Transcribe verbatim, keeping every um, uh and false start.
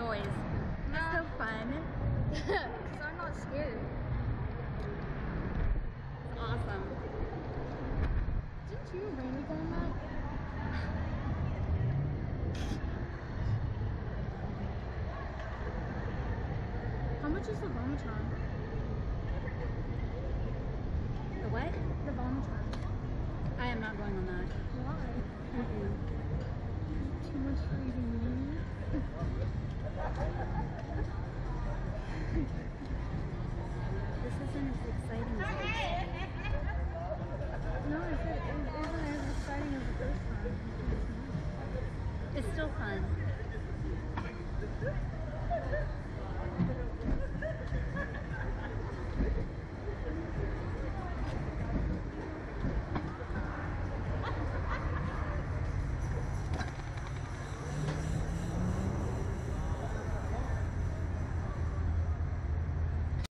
noise. It's so fun. Because I'm not scared. It's awesome. Didn't you rain on that? How much is the Vomitron? The what? The Vomitron. I am not going on that. Why? Mm-mm. Too much for eating.